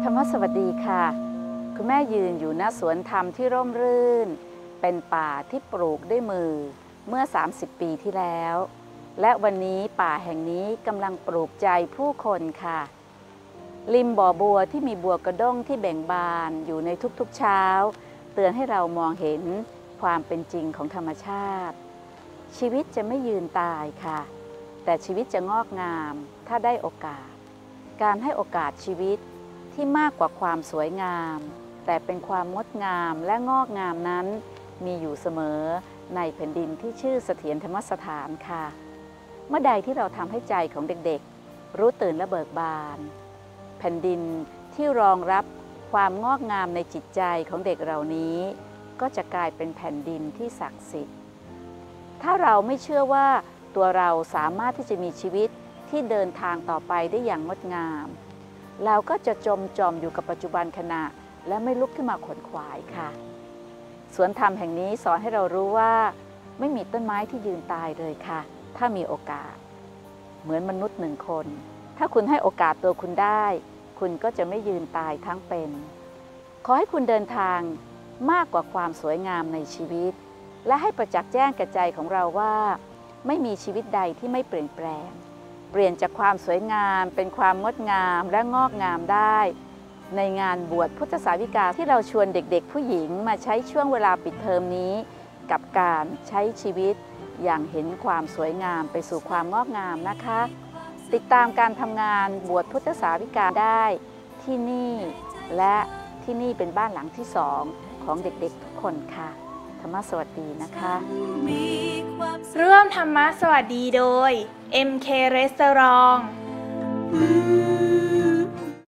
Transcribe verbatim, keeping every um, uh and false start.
ธรรมสวัสดีค่ะคุณแม่ยืนอยู่ณสวนธรรมที่ร่มรื่นเป็นป่าที่ปลูกด้วยมือเมื่อสามสิบปีที่แล้วและวันนี้ป่าแห่งนี้กำลังปลูกใจผู้คนค่ะริมบ่อบัวที่มีบัวกระด้งที่เบ่งบานอยู่ในทุกๆเช้าเตือนให้เรามองเห็นความเป็นจริงของธรรมชาติชีวิตจะไม่ยืนตายค่ะแต่ชีวิตจะงอกงามถ้าได้โอกาสการให้โอกาสชีวิตที่มากกว่าความสวยงามแต่เป็นความงดงามและงอกงามนั้นมีอยู่เสมอในแผ่นดินที่ชื่อเสถียรธรรมสถานค่ะเมื่อใดที่เราทำให้ใจของเด็กๆรู้ตื่นและเบิกบานแผ่นดินที่รองรับความงอกงามในจิตใจของเด็กเหล่านี้ก็จะกลายเป็นแผ่นดินที่ศักดิ์สิทธิ์ถ้าเราไม่เชื่อว่าตัวเราสามารถที่จะมีชีวิตที่เดินทางต่อไปได้อย่างงดงามเราก็จะจมจอมอยู่กับปัจจุบันขณะและไม่ลุกขึ้นมาขวนขวายค่ะสวนธรรมแห่งนี้สอนให้เรารู้ว่าไม่มีต้นไม้ที่ยืนตายเลยค่ะถ้ามีโอกาสเหมือนมนุษย์หนึ่งคนถ้าคุณให้โอกาสตัวคุณได้คุณก็จะไม่ยืนตายทั้งเป็นขอให้คุณเดินทางมากกว่าความสวยงามในชีวิตและให้ประจักษ์แจ้งกับใจของเราว่าไม่มีชีวิตใดที่ไม่เปลี่ยนแปลงเปลี่ยนจากความสวยงามเป็นความงดงามและงอกงามได้ในงานบวชพุทธสาวิกาที่เราชวนเด็กๆผู้หญิงมาใช้ช่วงเวลาปิดเทอมนี้กับการใช้ชีวิตอย่างเห็นความสวยงามไปสู่ความงอกงามนะคะติดตามการทำงานบวชพุทธสาวิกาได้ที่นี่และที่นี่เป็นบ้านหลังที่สองของเด็กๆทุกคนค่ะธรรมสวัสดีนะคะร่วมธรรมะสวัสดีโดย เอ็ม เค Restaurant